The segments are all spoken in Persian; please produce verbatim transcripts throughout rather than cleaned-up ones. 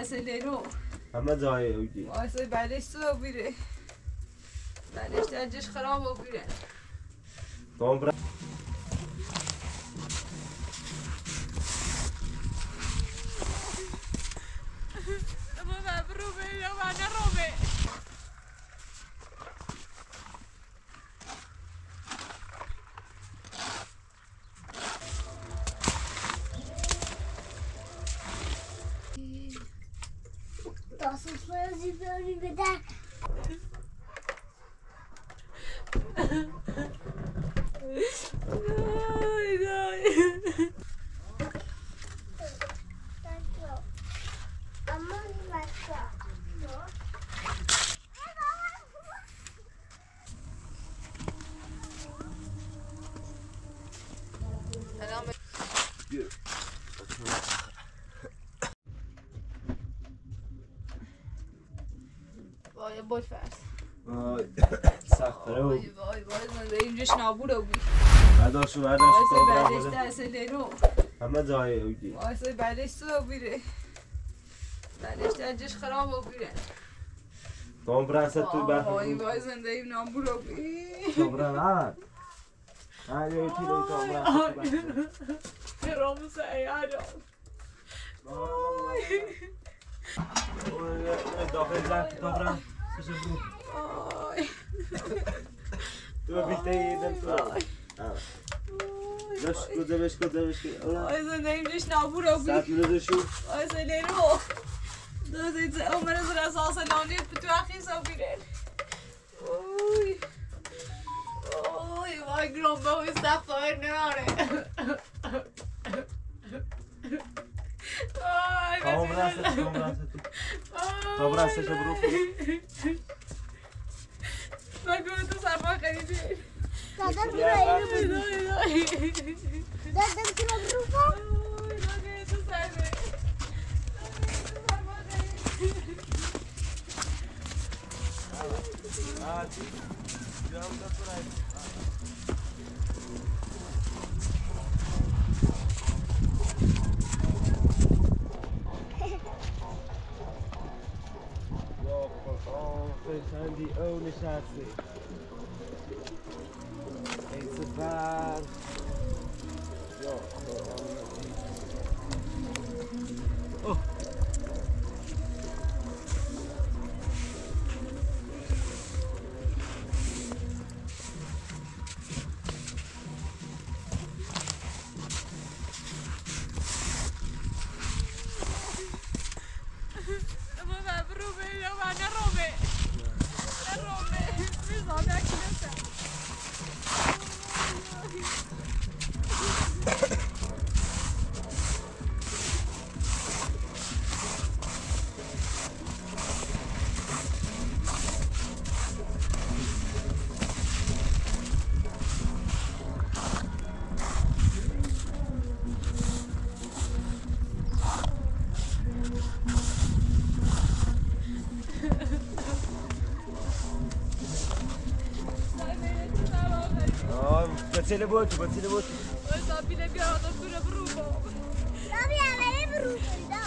Acelero. همه جای اوگی واسه بعدش تو بیره. بعدش درجش خراب و بیره. تو برا اما مبرومه یا من رومه. Das ist voll sie wie bitte. Nein, nein. Amma başka. وای باید فرس. وای سخت داره وای وای وای من اینجاش نابوده بود. برداشت و برداشت تو برا واسه بده بعدش Acelero. همه جای اوگی واسه بعدش تو بیره. بعدش درجش خراب و بیره. تو برا اصلا توی برف وای وای زندگیم نابوده بود. تو برا نه نه یه تیلی تو برا Waarom zei hij dat? داخل زن تو برا سوشه برو تو بیته ایدن تو داشت کده بش کده بش وای زندگیم جش نابوده بود. ساعت منو داشو Acelero. Dat is het om er zo als een nou niet betwacht is op iedereen. Oei. Oei, wat grombo is dat voor nou? تو برا اصلا تو برا اصلا تو برا اصلا شو برو نگو تو سرما خریدی. Dadam buraya Oy, oy, oy. Dadam kilo berupa. Oy, nagay to sarma. Sarma خریدی. ها چی جام دا پرای Sandy oh nishati. It's a bad. Yo, oh. Ama mebrume ya ben Rome. Rome. Biz ona gidelim. Battile botu, battile botu. Esa bile bir arada kura brubo. Tabii ya berupa da.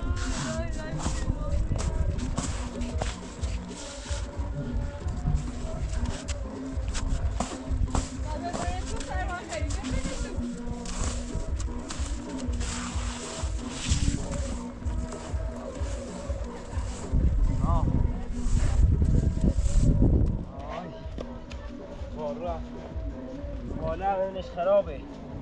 حالا اونش خرابه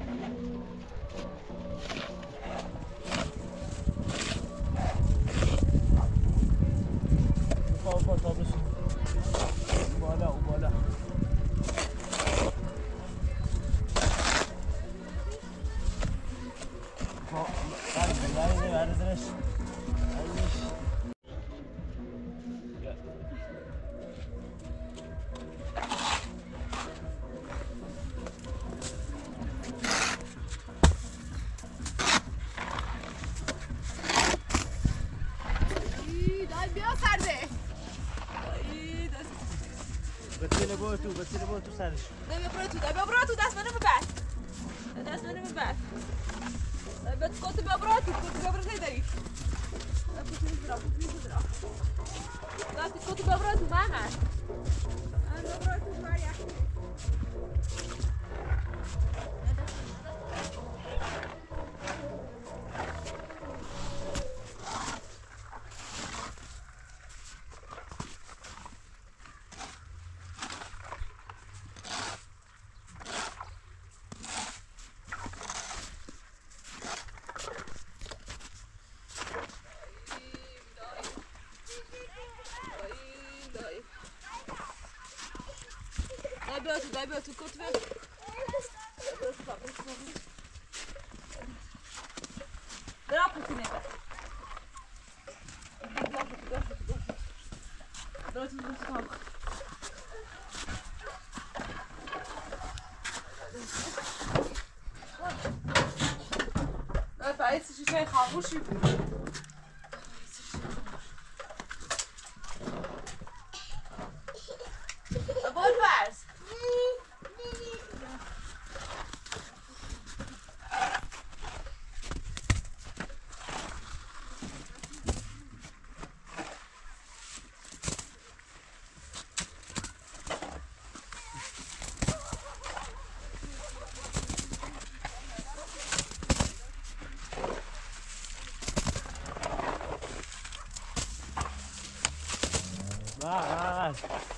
بخواه بخواه تابش بالا و بالا بخواه برزن برزن برزنش بتیله با تو بتیله با تو سرش بیا برو تو بیا برو تو دست منو ببر دست منو ببر بیا تو بیا برو تو بیا برو داری لا كنت ببرد معها انا ببرد معي buiten, bij buiten, kot weg. Drappeltje nemen. Drappeltje, drappeltje, drappeltje. Drappeltje moet het hoog. Nou, bij het is je zeggen, ga voor super. Vai.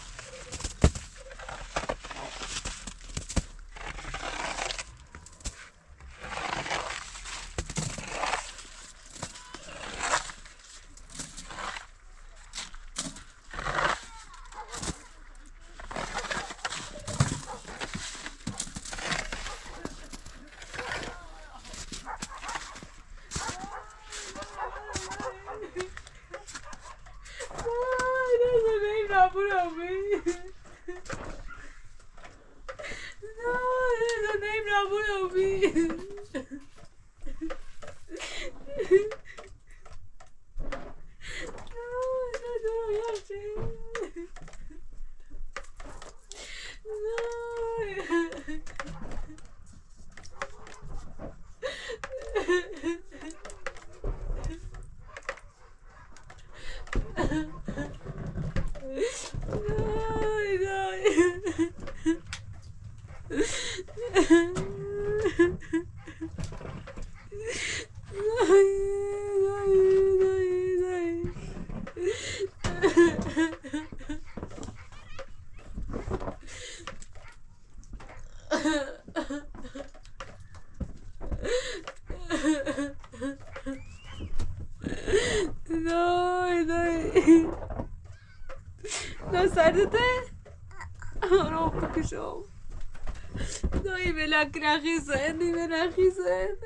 Lekker gissen, die ben aan gissen.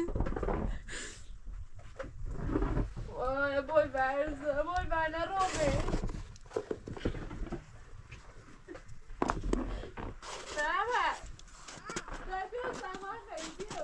Oh, mooi bijna, mooi bijna Robin. Mama, daar heb je het samen gegeven.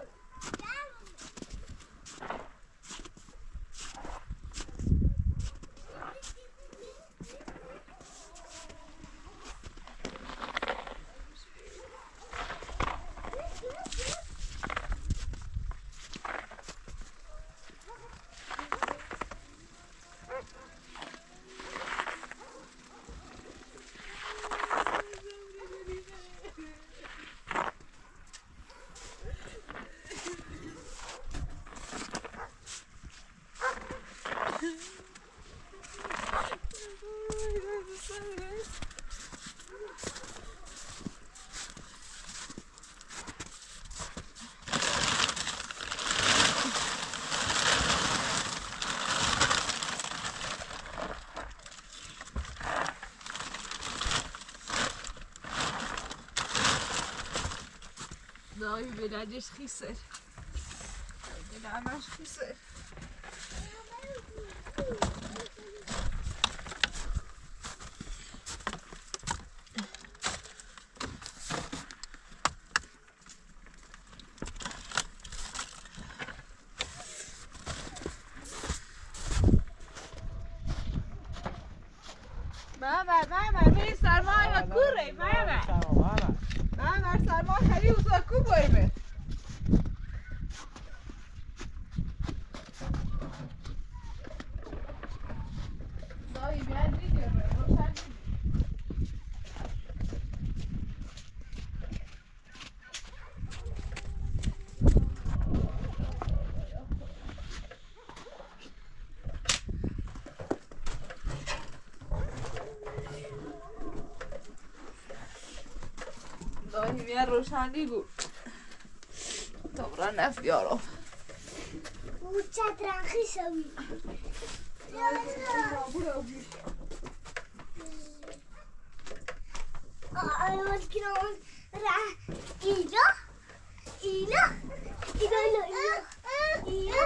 Nou, je bent daar dus gisteren. Je bent daar maar gisteren. Mama, mama, ben sarma ve kure, mama. Mama, sarma خیلی اوضاع خوب باشه. یه روشنی بود طبعا نف بیارم او چترخی شوی آیوز کنون را ایلا ایلا ایلا ایلا ایلا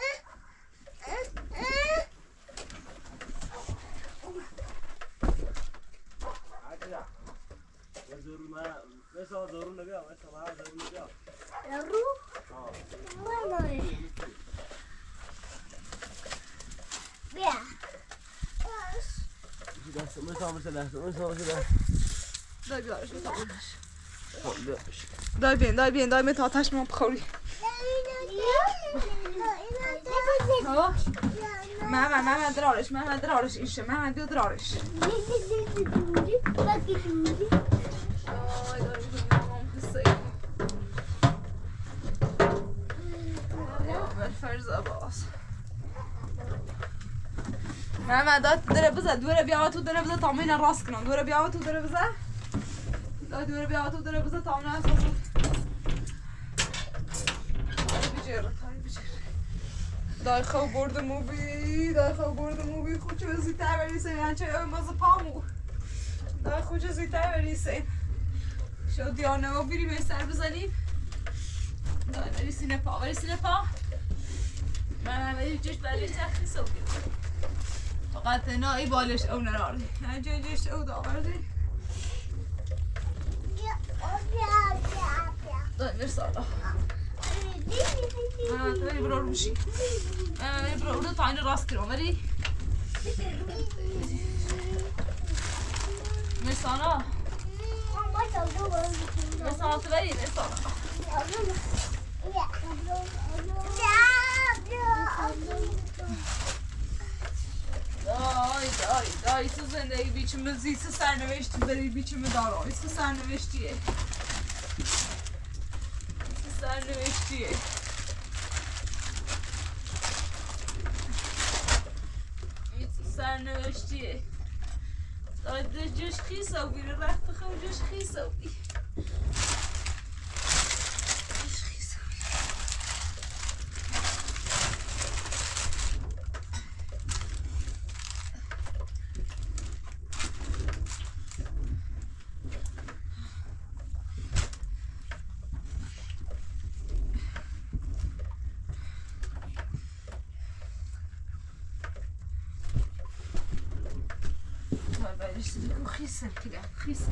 مثلا ضرور نبیا مثلا ضرور نبیا رو ماما بیا دست مثلا مثلا مثلا مثلا دای بیارش دای بین دای بین دای می تا آتش ما بخوری محمد محمد درارش محمد درارش ایشه محمد بیا درارش محمد داد دره بزن دوره بیا تو دره بزن تا مینا راست کنم دوره بیا تو دره بزن داد دوره بیا تو دره بزن تا مینا راست بجر بجر دای خوب برد موبی دای خوب برد موبی خود چه زیتر بریسه یعنی چه مازه پامو دای خود چه زیتر بریسه شو دیانه ما بیریم این سر بزنیم دای بریسی نپا بریسی نپا من همه جش بریش تختی سو بیم فقط نه ای بالش او نراری اینجا جش او داوردی دای مرسالا من تو بری برو روشی من بری برو رو تا این راست کنم بری مرسالا مرسالا تو بری مرسالا دای دای دای تو زندگی بیچم زیست سرنوشتی داری بیچم دارم ایست سرنوشتیه سرنوشتیه ایست سرنوشتیه دای ده جش خیسا بیره رخت خود جش خیسا بی جش خیسا خيسة كده خيسة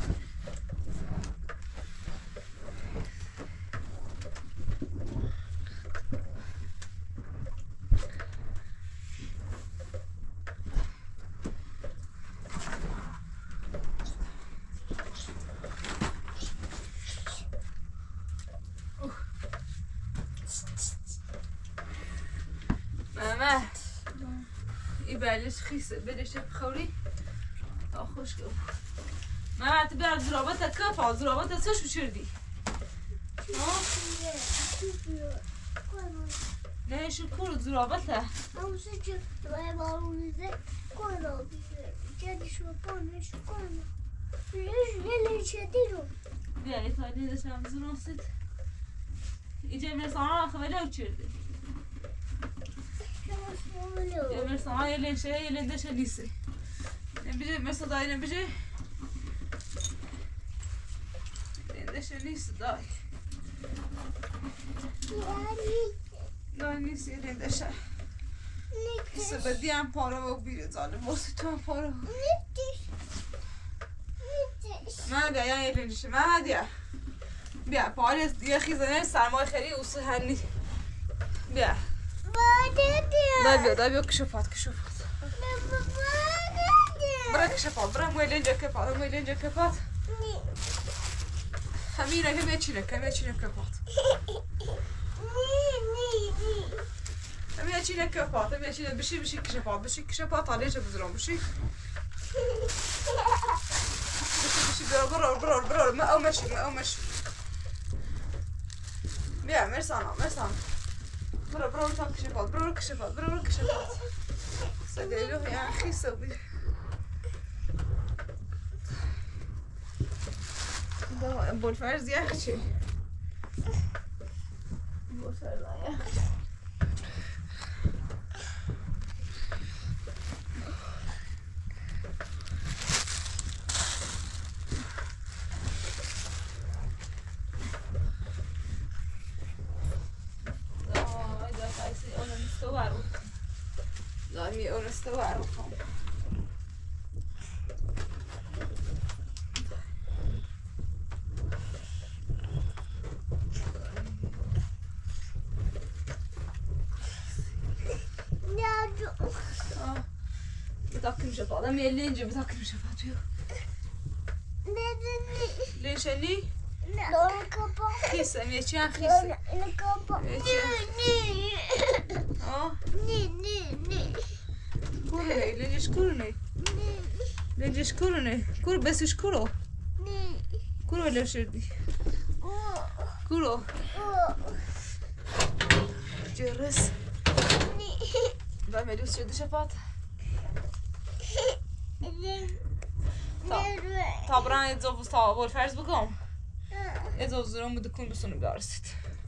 ماما يبالش خيسة بلش بخوري خوش گفت من تو بر زرابت کف زرابت چش بشردی نه شو کور زرابت اون چه تو بارونیده کلا جدی شو پانش کلا یه چدی رو بیا تا دیدشم زنوست اینجا مرسانا خبره چرده یه مرسانا یه لنشه یه لندشه نیسته نبیجه مثل دایی نبیجه لندشه نیست دایی دایی نیست یه لندشه کسی بدی هم پاره و بیره ظالم واسه تو هم پاره و من بیا یه لندشه من بیا بیا پاره دیگه خیزنه سرمای خیلی اوسه هنی بیا دایی بیا دایی بیا کشفات کشفات برا کشفات برا موی لنجه کپات موی لنجه کپات همینه همه چینه همه چینه کپات همه چینه کپات همه چینه بشی بشی کشفات بشی کشفات آلیشه بزرم بشی بشی بشی برا برا برا برا ما او مشی ما او مشی بیا مرسانا مرسانا برا برا برا کشفات برا کشفات برا برا کشفات سديلو يا أخي سوي ده بولفرز يخشي بولفرز يخشي لا مي اون استوعب بتاكل شفاط لما يلي نجي بتاكل شفاط يو ليش اللي لون كبا خيسة ميشان خيسة لون كبا ني اه ني ني ني كورني لين يشكرني لين يشكرني كور بس يشكره ني كورو ولا شردي كورو جرس ني بعمل يوسف شد شفاط طبعا يتزوج طابور فرز بقوم يتزوج زرون بده يكون بسوني بارست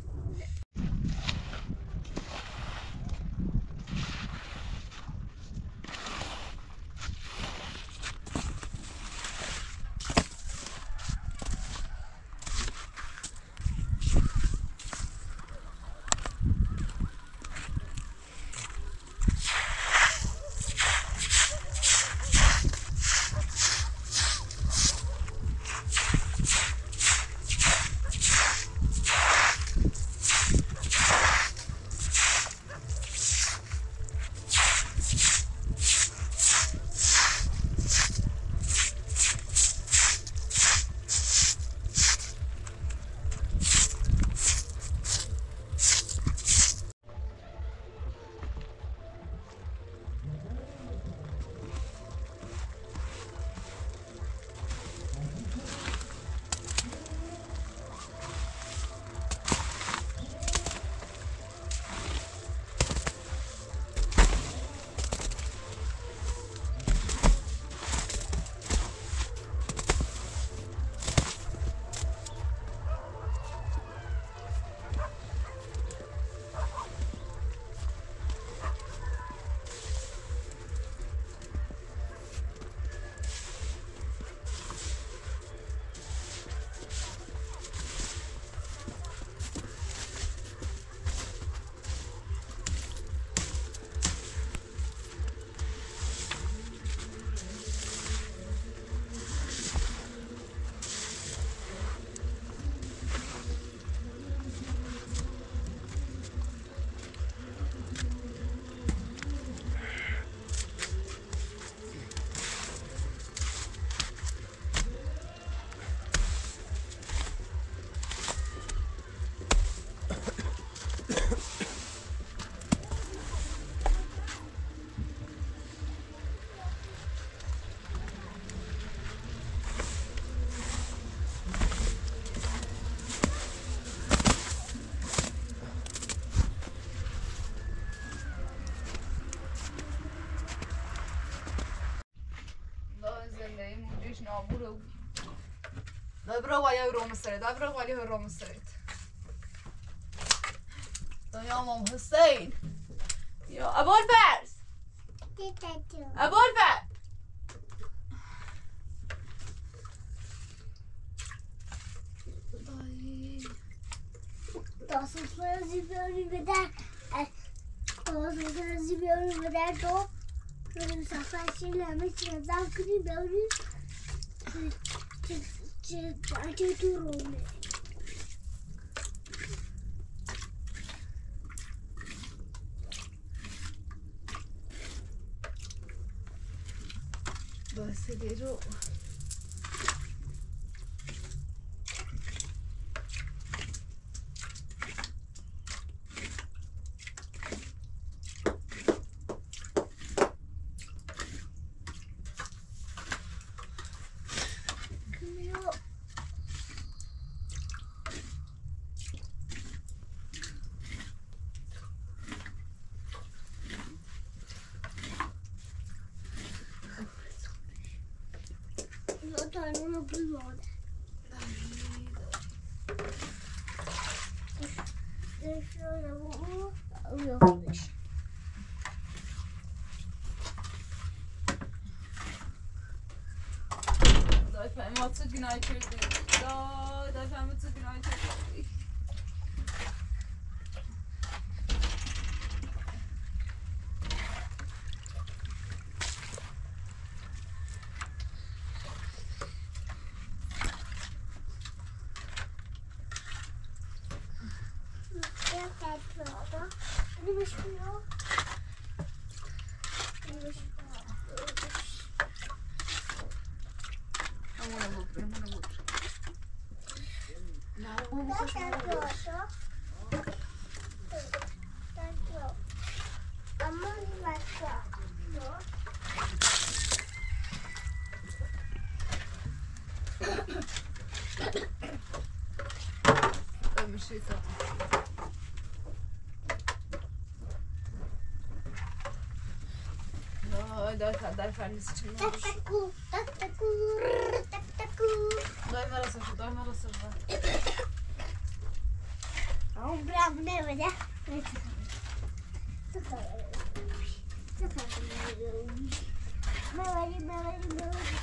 نابورو دابرا ويا روم السريت دابرا ويا روم السريت يا مام حسين يا ابو الفارس ابو الفارس Todos fueron zibiyorlar todos fueron zibiyorlar to fueron safasıyla mesela kırıyorlar çı çı çı durumda بس دیرو Tanrı bu yolda. شده بود اون خودش دای فهمه تو گناه کردی دای دای فهمه تو گناه کردی دای دای فهمیسی چی میشه تکو تکو تکو دای مرسه شد دای مرسه شد اون برام نمیده موالی موالی موالی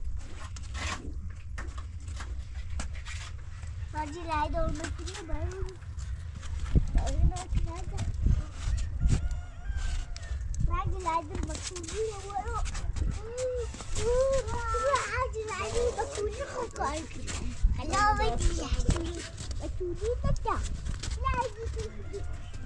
باجی لای دور مکنی باید دور مکنی باجی لای دور مکنی ورو باجی لای دور مکنی خوب کار کنی حالا باجی لای دور مکنی بکن لای دور مکنی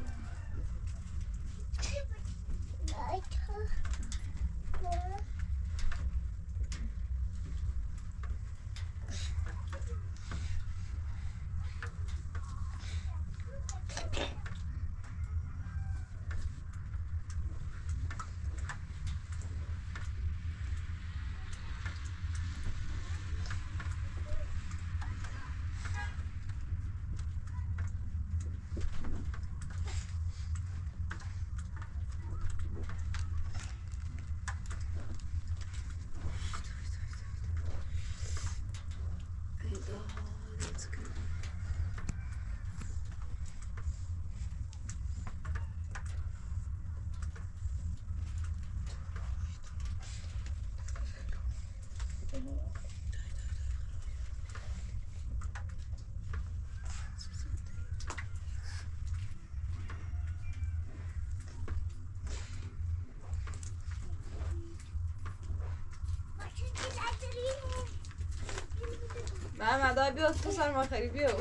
محمد دای بیا تو سرما خری بیا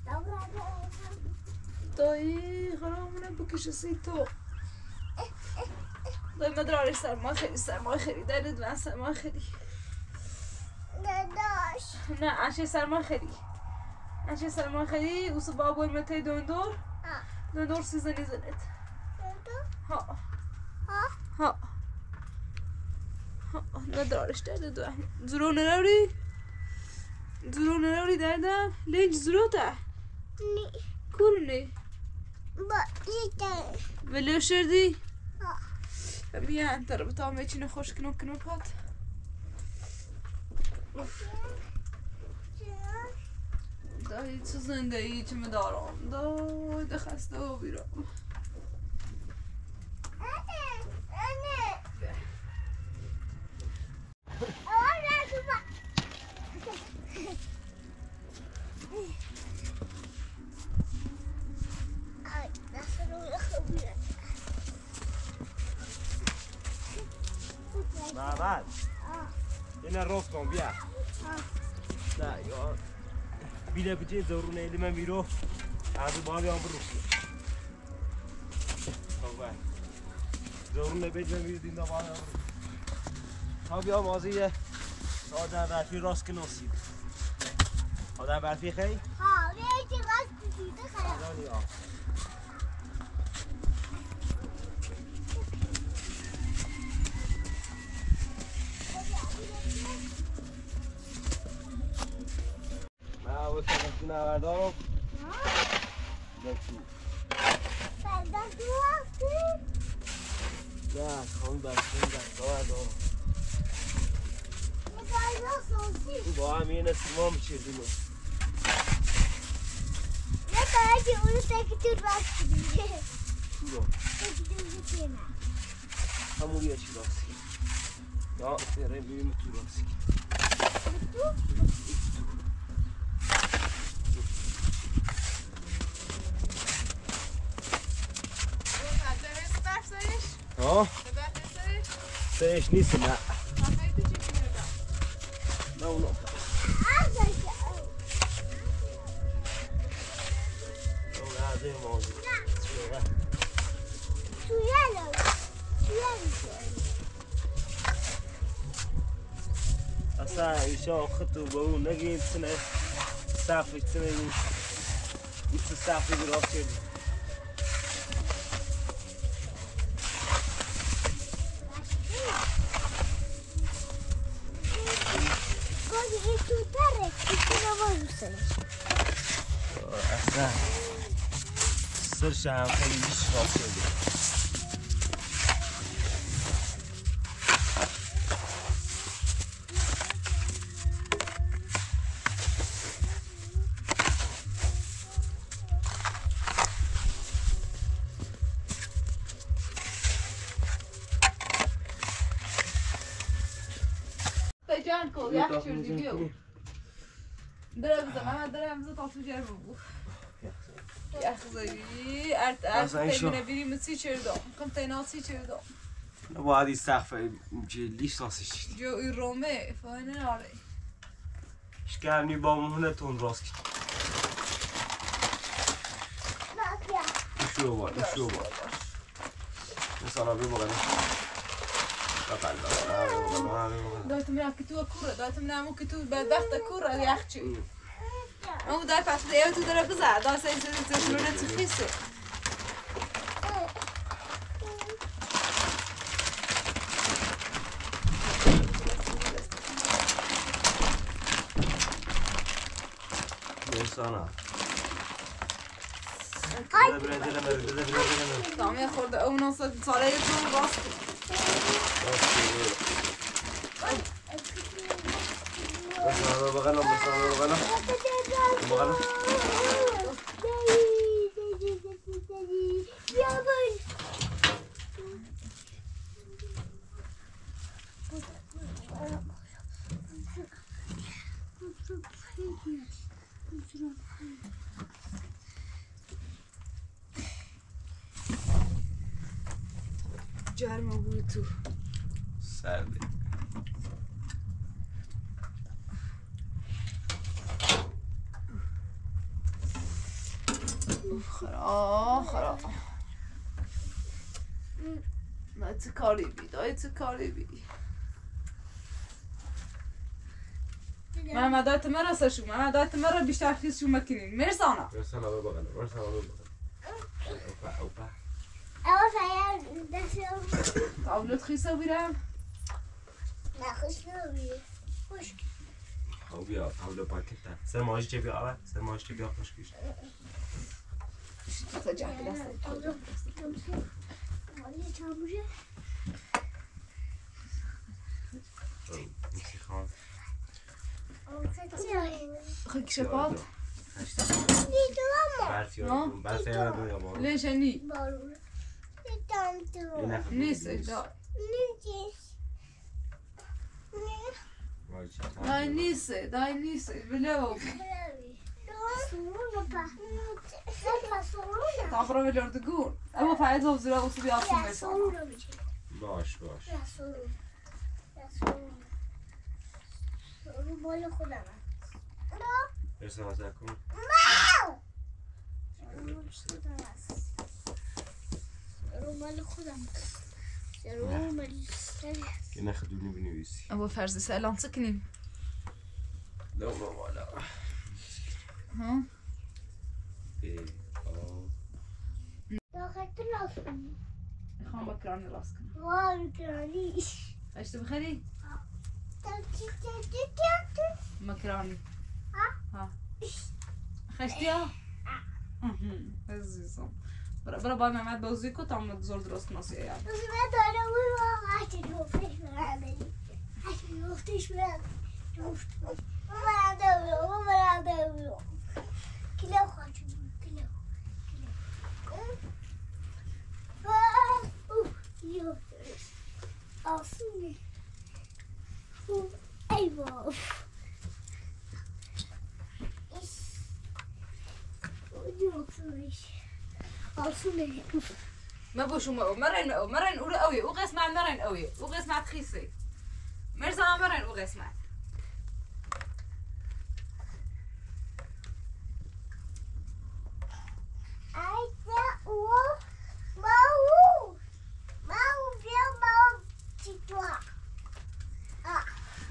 دایی خرامونه بکشه سی تو دای مدراری سرما خری سرما خری دارید من سرما خری نداشت نه عشی سرما خری عشی سرما خری اوسو بابوی متی دوندور دوندور سیزنی زنید ها ها ها ندارش دارید و زرونه نوری زرونه نوری دردم لینج زروته نی کورنی با ایده ولو شردی ها بیا انت رو بتام میچینه خوش کنو کنو پات دایی چه زندگی چه مدارم دایی ده خسته و بیرام محمد اینا روف کن بیا نه یا بیله بچه زورونه ایلی من بیرو از با بیام برو خوبه زورونه بیت من بیرو دین دا با بیام برو ها بیام آزیه آدم برفی راست کناسی آدم برفی خیلی؟ ها بیایتی راست کسیده خیلی آدم نیا نوردارم بچی بردن تو هستی؟ نه خواهی بچی دست نوردارم یه بردن سانسی با هم یه نسیما میچردیم یه بردن که اونو تکی تو راست دیگه تو رو تکی تو بکنه همون یه چی راستی یا بریم ببینیم تو راستی تو؟ ها؟ سرش نیست نه نه اونو اون عرضه موضوع تو یلو تو یلو اصلا ایشا خطو به اون نگیم تنه صفی تنه این ایچه صفی براف کردی اصلا سرش هم خیلی بیش راست شده جان کو یخ چردی بیو درم زمان درم زد تا تو جرم بو یخ زایی ارت ارت تیمونه بیری مسی چردم کم تیناسی چردم باید این سقف جلیش ساسش شد جو ای رومه فاینه ناره شکرنی با مهنه تون راست کن شو باید شو باید مثلا بی بغنه دایتم میرم که تو کوره دایتم نمو که تو بدبخت کوره یخ چی اما دای پس دیو تو داره بزر دای سایی سایی سایی سلونه تو خیسه Sana. Ay. Dede bre dede bre dede bre dede bre. Tamam ya خورده اون اصلا ساله تو راست Mesela bakalım mesela bakalım. Bakalım. جرم بوی تو سرده خرا خرا دای تو کاری بی دای تو کاری بی محمد دایت مرا سشو محمد دایت مرا بیشتر خیز شو مکنین مرسانا مرسانا ببغن مرسانا ببغن اوپا اوپا اول فعلا دستم تابلت خیسه بیرم نخوش نبیه خوش خب بیا تابلو پاکتا سر ماهیش چه بیا آره سر ماهیش چه بیا خوش کش تا جنگ دست مالی چاموشه میسی خان خیلی شپاد دیدم برفی ها برفی ها دو یا بارو لیش نی بارون دیدم تو نیست دا نیست دای نیست دای نیست بلو تعبرا بلردگون اما فعید زوزیرا وصو بیاسون میسانا باش باش رو بال خودم برسه نظر کن رو مال خودم رو مال که نخدونی بنویسی اما فرزی سالان سکنیم لا ما والا ها ای آه داخل راست کنی میخوام بکرانی راست کنم وای کرانی اشتو بخری؟ مکرانی ها خشتی ها؟ عزیزم برا برا با محمد بازوی کو تا زور درست ناسیه یاد من دارم اون رو هشتی جفتش برم بریم هشتی جفتش برم جفت من برم دارم من برم دارم کلو خواهد کلو آسونه ای بابا آسونه ما بوشو ما مرن أو مرن أول قوي وقسمة مرن قوي وقسمة خيسي مرزا مرن وقسمة عايزة و ماو ماو بيا ماو تطلع آه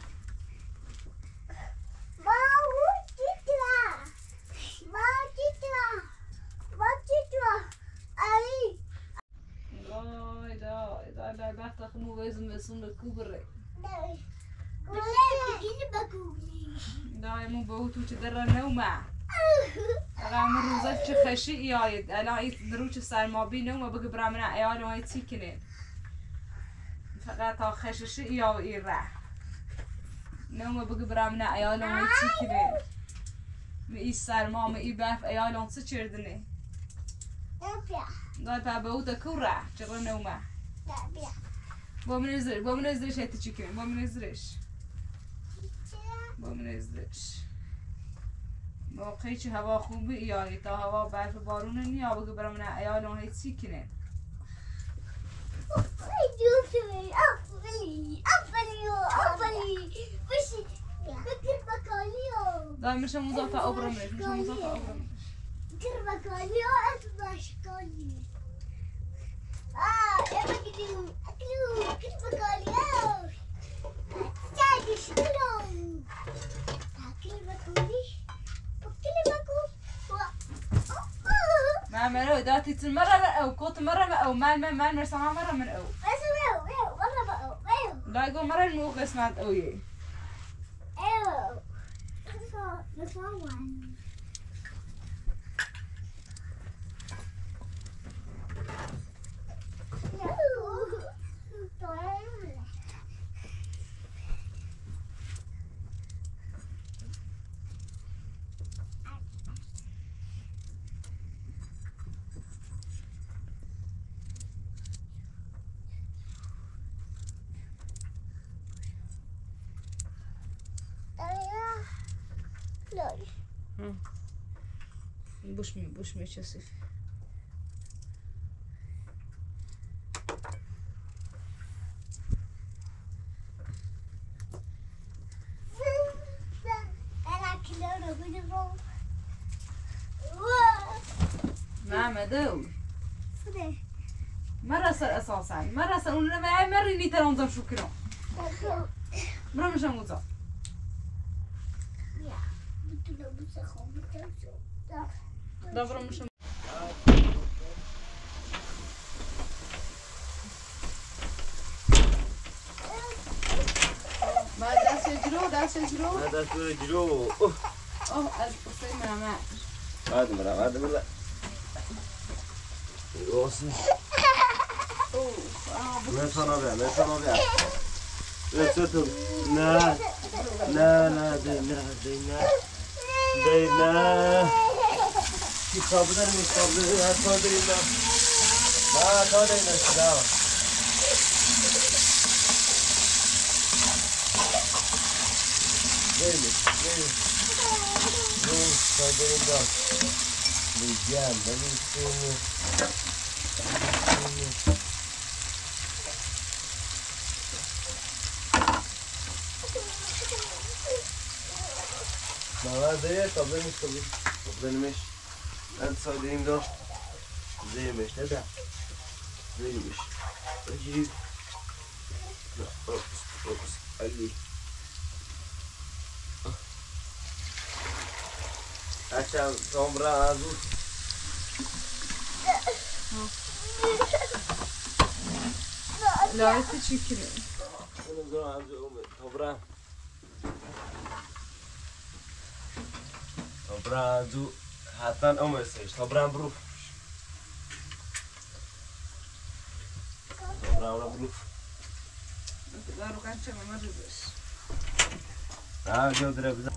ماو تطلع ما تطلع ما تطلع أي لا دا دا لا بحث خمو وزن مسون الكبرى لا ولا بيجي بقولي دا مو بوتو تدرى نومع أنا روزات خشي يايد أنا إيت نروش سالما بينهم وبقى برامنا عيال وهاي تيكنين فقط خشش يا إيرا نوم وبقى برامنا عيال وهاي تيكنين مي سالما مي باف عيال وان تشردني أبيع دا تابوتا كورا جرى نومه أبيع بومنزل بومنزلش هاي تيكنين بومنزلش بومنزلش موقعی که هوا خوبه یا تا هوا برف بارون نیا بگو برام نه ایالون هیچ چی کنه دوستي أفلي أفلي أفلي وش بكر بكاليو دائما مش مضافة أبرم مش مش مضافة أبرم بكر بكاليو أتباش كالي آه يا بكريو أكلو بكر بكاليو تاجي شكلو أكل بكولي أكل بكول ما مرة داتي تمرة أو كوت مرة أو مال مال مال مرسى مرة من أو بس ويو ويو والله بقى ويو لا يقول مرة المو قسمات أوي ايوه بس ما بوش مي بوش مي شسف ما مدو مرة صار أساسا مرة صار ولا ما مرة ني ترى نظام شكرا مرة مش موزع دبر مش ما داس يجرو داس يجرو ما داس يجرو اوه القصي ما ما هذا مرة هذا مرة يوصل اوه ما صار بيع ما صار بيع لا ستر لا لا لا دينا دينا دينا كيف صابر مش صابر هذا صابر لا ما صابرنا سلام دينا دينا دينا صابرنا لجان لجان ما زي طبعا مش طبعا طبعا مش أنت صادقين ده زي مش تدع زي مش أجيب لا أوكس أوكس علي عشان تومرا عزوز لا تشكرا أنا زمان عزوز تومرا Obrazu hatan omesej, obram bruf. Obram bruf. تقدروا كان شيء ما جبش Ah, جو درب.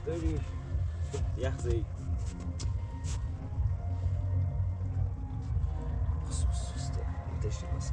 خیلی یخ زایی بس بس بس داشتی بس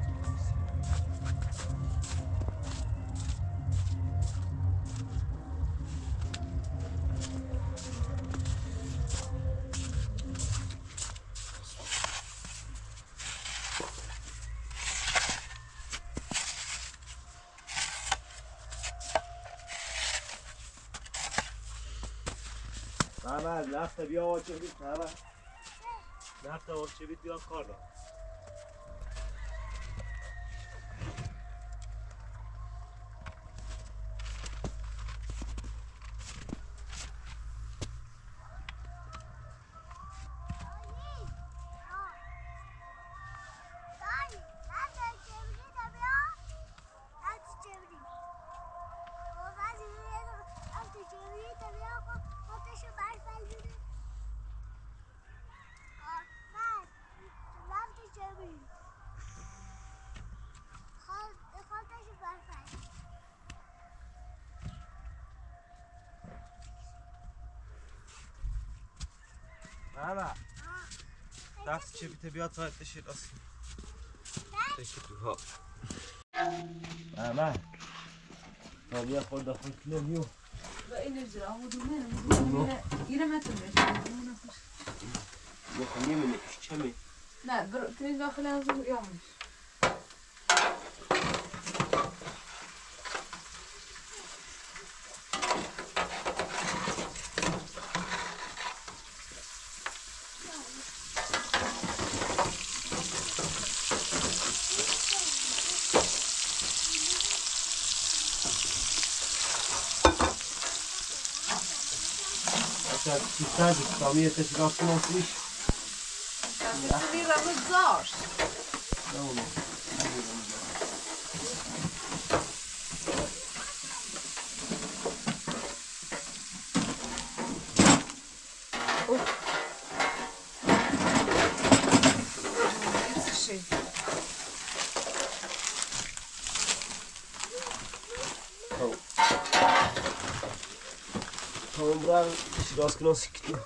محمد نفت بیا آچه بید محمد نفت آچه بید بیا کار دار محمد دست چه بیته بیاد تا تشیر اصلا تشیر تو ها محمد تا بیا خود داخل کلو بیو با این اجرا آمودو منه ایره متن بشه بخونی من نکش چمه نه برو تنین داخل از اون یامش Sistem İslamiye teşkilatı nasıl iş? Bir ramız zor. Ne olur? Şey. Tamam. Tamam buranın şiraz kınası gitti.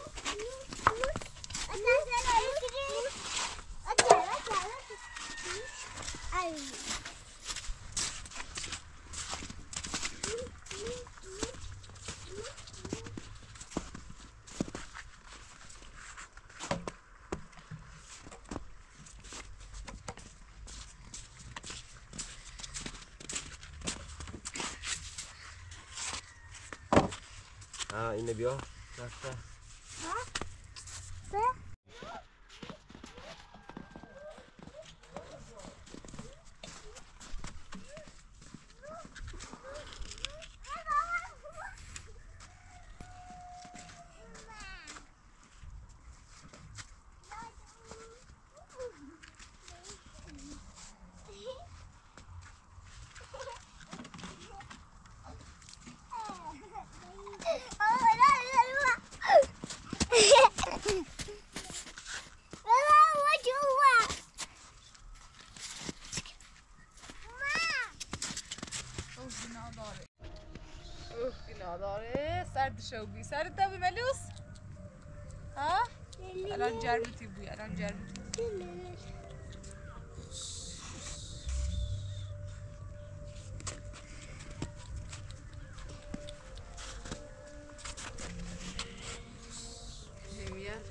Ha yine bir o. Nakta. Ha? Ne? داره سرد شو بی سرد تا بملوس ها الان جرمتی بوی الان جرمتی جميل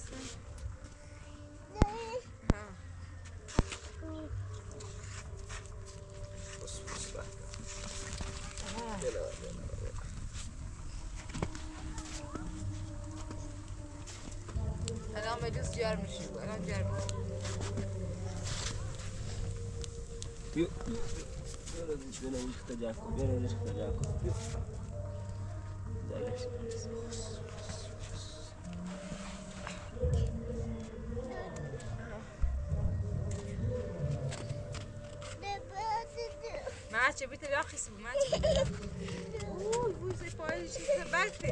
ها بص بص بقى الان مجلس جرمشي الان جرمشي يو يلا دي بينا نختجاكو بينا نختجاكو يو ما عادش بيت الاخ اسمه ما عادش اوه بوزي باي شي ثبتي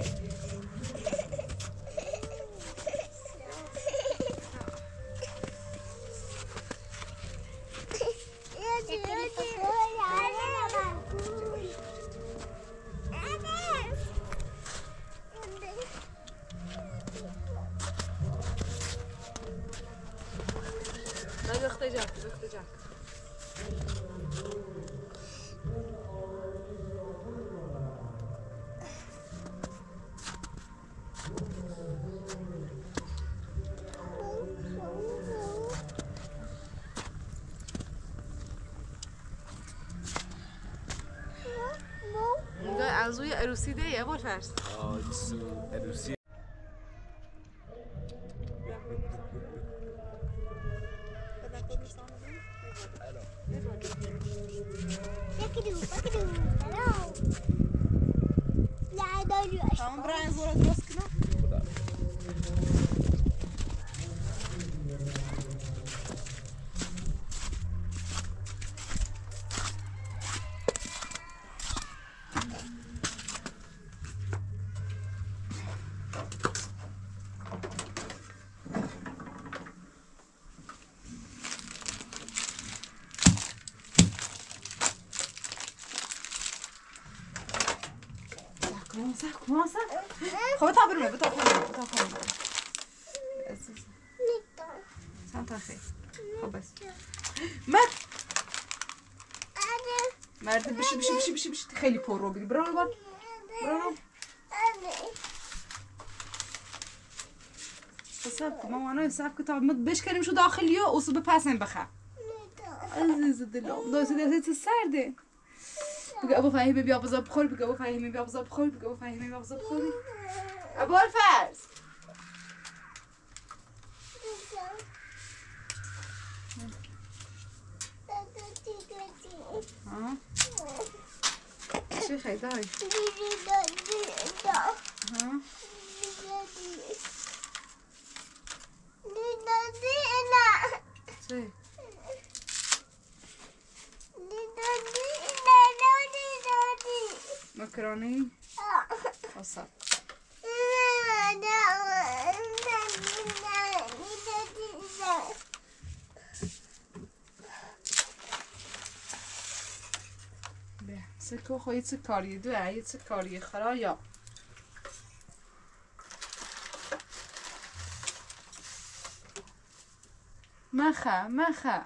اختجاج عزوی عروسی ده یه بار فرس آه عروسی تمام برای زورت درست کنم كمان صح كمان صح خو بتعبر ما بتعبر بتعبر سانت خير خو بس مرد مرد بشي بشي بشي بشي بشي خیلی پر رو بگی برو برو برو حساب ماما انا حساب كتاب مد بش كريم شو داخل يو وصب باسن بخا عزيز دلم دو سيدي سيد السرده بقى ابو فهيمي بيا بزا بخور بقى ابو فهيمي بيا بزا بخور بقى ابو فهيمي بيا بزا بخور ابو الفارس ها شو خيداي ها شو مكروني وصل سكو خوي سكاري دعي سكاري خرايا مخا مخا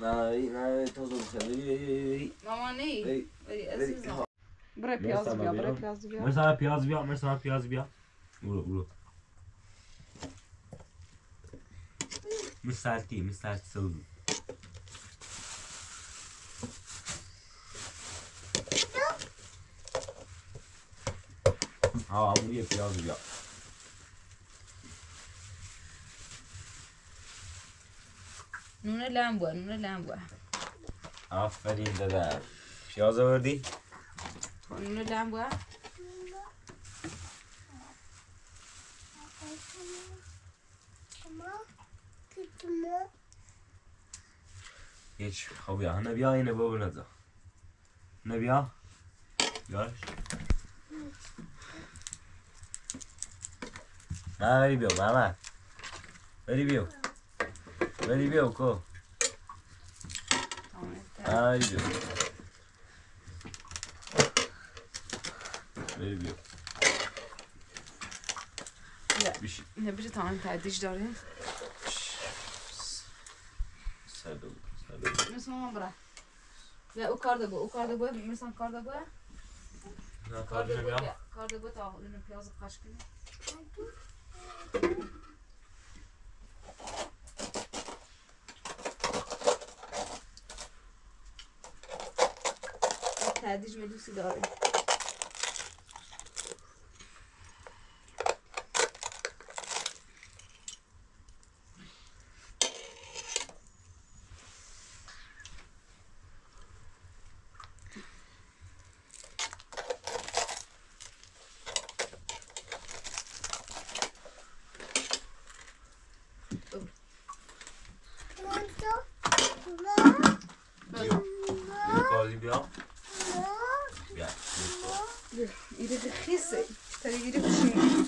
نه نه تازه بخیر. ماما نی بری بری عزیزم برای مرسا پیاز بیا بیا. برای پیاز بیا مرسا پیاز بیا مرسا پیاز بیا برو برو مستعدی مستعد سوزو ها برو پیاز بیا نون لامبو نون لامبو آفرین دادا پیاز آوردی؟ تو نون لامبو هیچ خب بیا نبیا اینه بابا نزا نبیا بیارش نه بری بیو محمد بری بیو بری بیو کو نه بری بیو بری بیو بیشی نه بشه تمام تعدیش داره سردو سردو مثل ماما برا بیا او کار دبو او کار دبو مثلا کار دبو نه کار کار دبو نبیا بیا کار دبو تا اون پیاز قاش کنی تعدیش ملوسی داره کاری بیا بیا ایره خیسه تری ایره بشین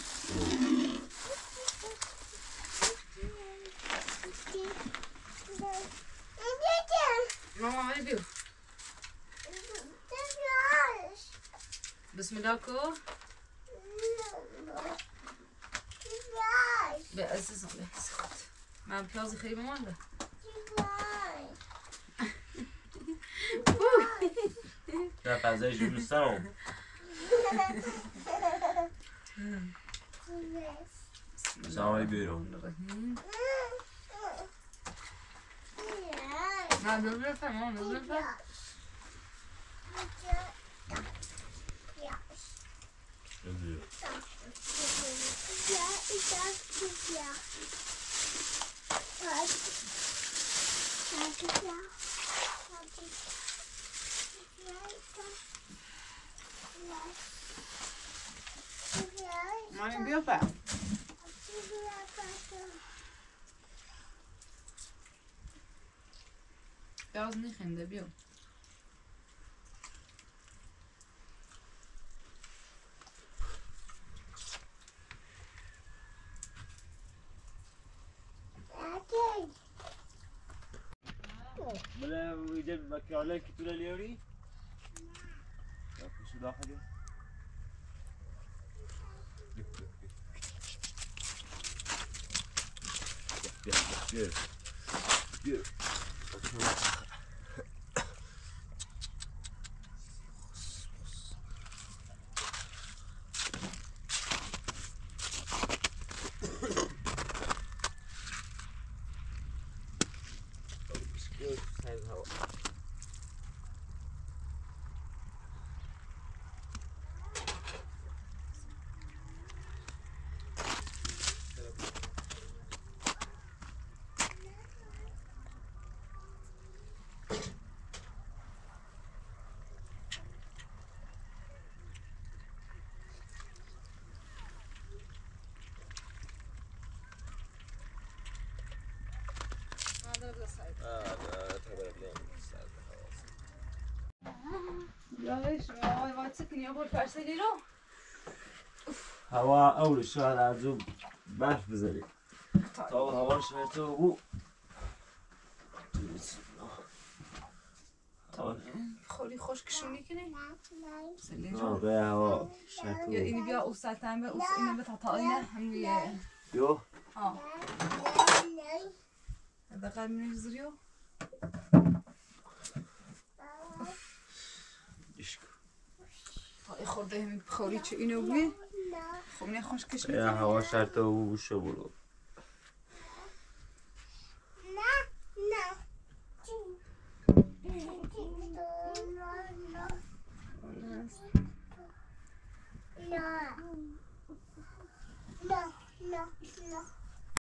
ماما ولی بیو بسم الله کو به عزیزم به خود من پیاز خیلی بمانده نه پزایش دوست دارم سلام بیرو نه بزرگ فهم ماما بزرگ فهم ماما بیا فهم پیاز نخنده بیو بلا ويجب مكيالك طول اليوري لا شو داخل بير بير یادش آقای واتس کنی آبور فرسلی رو هوا اول شهر عجوب برف بزنی تا هوا شهر تو بو خوری خوش کشونی کنی سلی نه رو به هوا شهر یا تو اینی بیا او سلطن به او اینی به تا اینه هم یه یو ها دقیق می‌ریزی رو خورده همین بخوری چه اینو بگی؟ خب نه خوش کشمی یا هوا شرط و بوشه برو